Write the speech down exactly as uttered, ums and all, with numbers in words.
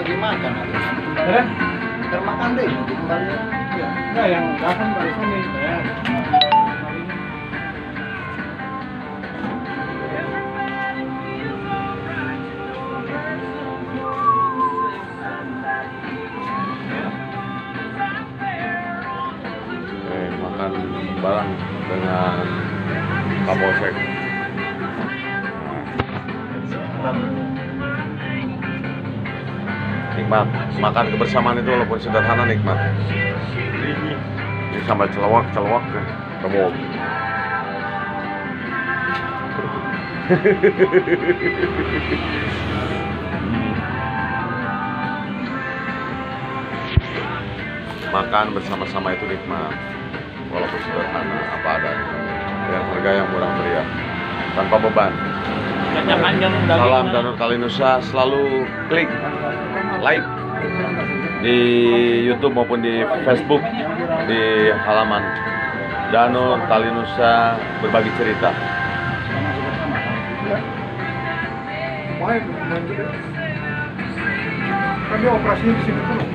lagi makan atau Eh? termakan deh kembali. Ya, enggak yang datang barusan nih saya. Eh, makan bareng dengan Kapolsek. Nikmat, makan kebersamaan itu walaupun sederhana nikmat. Ini sambal celawak, celawak kan, kamu. Makan bersama-sama itu nikmat, walaupun sederhana apa adanya, dengan harga yang murah meriah, tanpa beban. Salam Danur Kalinusa, selalu klik like di YouTube maupun di Facebook di halaman Danur Kalinusa berbagi cerita. Main, main juga. Kan dia operasinya di sini tuh.